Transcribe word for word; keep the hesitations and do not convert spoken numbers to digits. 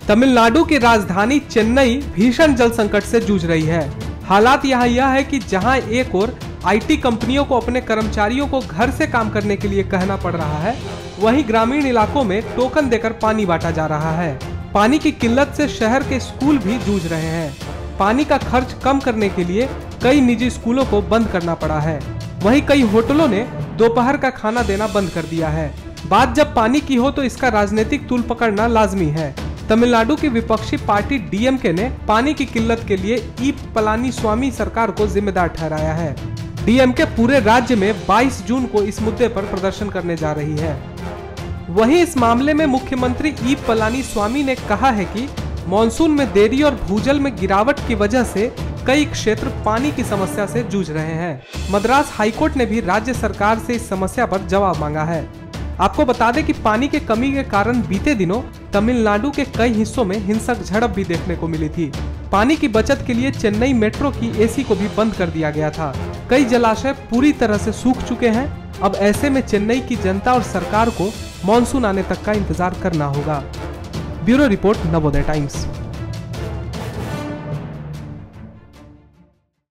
तमिलनाडु की राजधानी चेन्नई भीषण जल संकट से जूझ रही है। हालात यहाँ यह है कि जहाँ एक ओर आईटी कंपनियों को अपने कर्मचारियों को घर से काम करने के लिए कहना पड़ रहा है, वहीं ग्रामीण इलाकों में टोकन देकर पानी बांटा जा रहा है। पानी की किल्लत से शहर के स्कूल भी जूझ रहे हैं। पानी का खर्च कम करने के लिए कई निजी स्कूलों को बंद करना पड़ा है। वहीं कई होटलों ने दोपहर का खाना देना बंद कर दिया है। बात जब पानी की हो तो इसका राजनीतिक तूल पकड़ना लाजमी है। तमिलनाडु की विपक्षी पार्टी डीएमके ने पानी की किल्लत के लिए ई पलानीस्वामी सरकार को जिम्मेदार ठहराया है। डीएमके पूरे राज्य में बाईस जून को इस मुद्दे पर प्रदर्शन करने जा रही है। वहीं इस मामले में मुख्यमंत्री ई पलानीस्वामी ने कहा है कि मॉनसून में देरी और भूजल में गिरावट की वजह से कई क्षेत्र पानी की समस्या से जूझ रहे हैं। मद्रास हाईकोर्ट ने भी राज्य सरकार से इस समस्या पर जवाब मांगा है। आपको बता दें कि पानी के कमी के कारण बीते दिनों तमिलनाडु के कई हिस्सों में हिंसक झड़प भी देखने को मिली थी। पानी की बचत के लिए चेन्नई मेट्रो की एसी को भी बंद कर दिया गया था। कई जलाशय पूरी तरह से सूख चुके हैं। अब ऐसे में चेन्नई की जनता और सरकार को मॉनसून आने तक का इंतजार करना होगा। Bureau report, Navodaya times.